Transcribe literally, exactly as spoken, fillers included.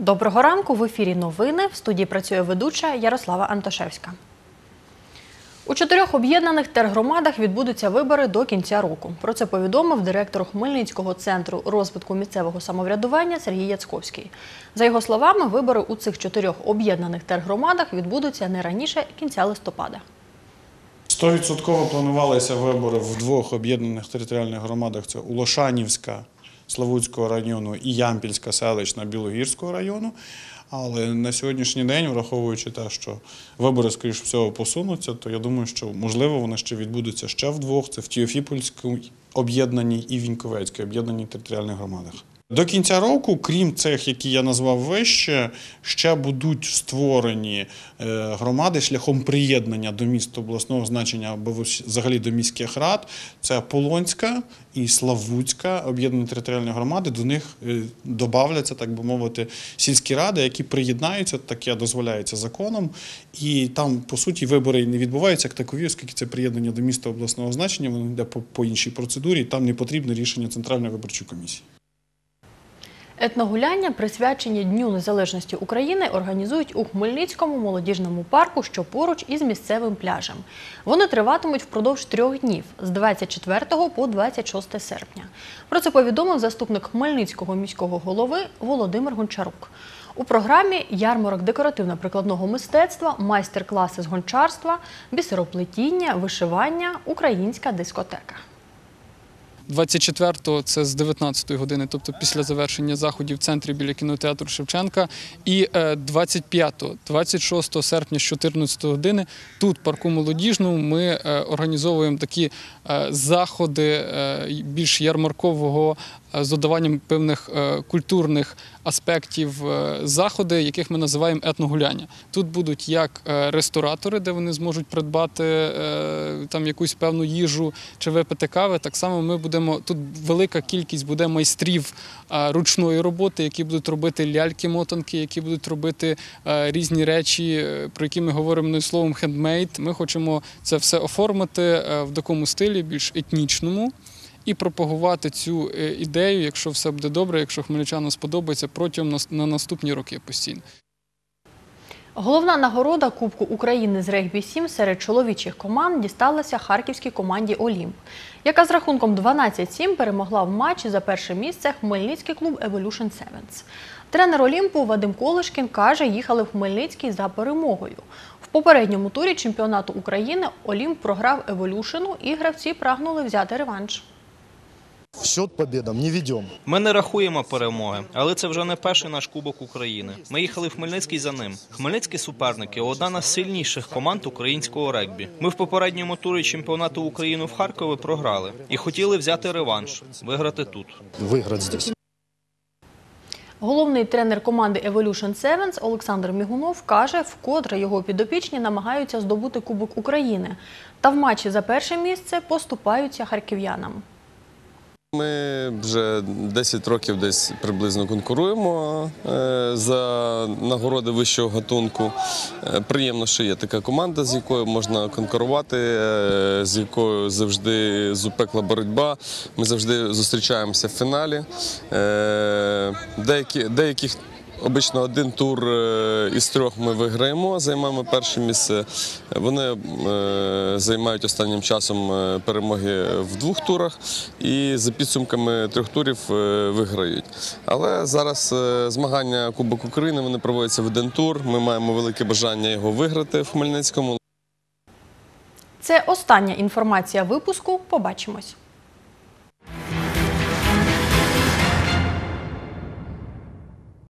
Доброго ранку, в ефірі новини. В студії працює ведуча Ярослава Антошевська. У чотирьох об'єднаних тергромадах відбудуться вибори до кінця року. Про це повідомив директор Хмельницького центру розвитку місцевого самоврядування Сергій Яцковський. За його словами, вибори у цих чотирьох об'єднаних тергромадах відбудуться не раніше кінця листопада. Стовідсотково планувалися вибори в двох об'єднаних територіальних громадах – це Улошанівська Славутського району і Ямпільська селищна Білогірського району. Але на сьогоднішній день, враховуючи те, що вибори, скоріш всього, посунуться, то я думаю, що, можливо, вони ще відбудуться ще в двох – це в Теофіпольській об'єднаній і Віньковецькій об'єднаній територіальних громадах. До кінця року, крім цих, які я назвав вище, ще будуть створені громади шляхом приєднання до міст обласного значення або взагалі до міських рад. Це Полонська і Славутська об'єднані територіальні громади. До них додавляться, так би мовити, сільські ради, які приєднаються, таке дозволяється законом. І там, по суті, вибори не відбуваються як такові, оскільки це приєднання до міста обласного значення, воно йде по, по іншій процедурі, і там не потрібне рішення Центральної виборчої комісії. Етногуляння, присвячені Дню Незалежності України, організують у Хмельницькому молодіжному парку, що поруч із місцевим пляжем. Вони триватимуть впродовж трьох днів – з двадцять четвертого по двадцять шосте серпня. Про це повідомив заступник Хмельницького міського голови Володимир Гончарук. У програмі ярмарок декоративно-прикладного мистецтва, майстер-класи з гончарства, бісероплетіння, вишивання, українська дискотека. двадцять четвертого це з дев'ятнадцятої години, тобто після завершення заходів в центрі біля кінотеатру Шевченка. І двадцять п'ятого - двадцять шостого серпня з чотирнадцятої години тут, в парку молодіжному, ми організовуємо такі заходи більш ярмаркового з додаванням певних культурних аспектів заходи, яких ми називаємо етногуляння. Тут будуть як ресторатори, де вони зможуть придбати там якусь певну їжу чи випити кави. Так само ми будемо, тут велика кількість буде майстрів ручної роботи, які будуть робити ляльки-мотанки, які будуть робити різні речі, про які ми говоримо словом хендмейд. Ми хочемо це все оформити в такому стилі, більш етнічному, і пропагувати цю ідею, якщо все буде добре, якщо хмельничанам сподобається, протягом на наступні роки постійно. Головна нагорода Кубку України з регбі-сім серед чоловічих команд дісталася харківській команді «Олімп», яка з рахунком дванадцять сім перемогла в матчі за перше місце хмельницький клуб «Еволюшн Севенс». Тренер «Олімпу» Вадим Колишкін каже, їхали в Хмельницький за перемогою. В попередньому турі чемпіонату України «Олімп» програв «Еволюшну» і гравці прагнули взяти реванш. В счет победам не ведемо. Ми не рахуємо перемоги, але це вже не перший наш Кубок України. Ми їхали в Хмельницький за ним. Хмельницькі суперники – одна з найсильніших команд українського регбі. Ми в попередньому турі чемпіонату України в Харкові програли. І хотіли взяти реванш, виграти тут. Виграти здесь. Головний тренер команди «Еволюшн Севенс» Олександр Мігунов каже, вкотре його підопічні намагаються здобути Кубок України. Та в матчі за перше місце поступаються харків'янам. Ми вже десять років десь приблизно конкуруємо за нагороди вищого гатунку. Приємно, що є така команда, з якою можна конкурувати, з якою завжди запекла боротьба. Ми завжди зустрічаємося в фіналі. Деякі, деяких Обично один тур із трьох ми виграємо, займаємо перше місце. Вони займають останнім часом перемоги в двох турах і за підсумками трьох турів виграють. Але зараз змагання Кубок України, вони проводяться в один тур. Ми маємо велике бажання його виграти в Хмельницькому. Це остання інформація випуску. Побачимось.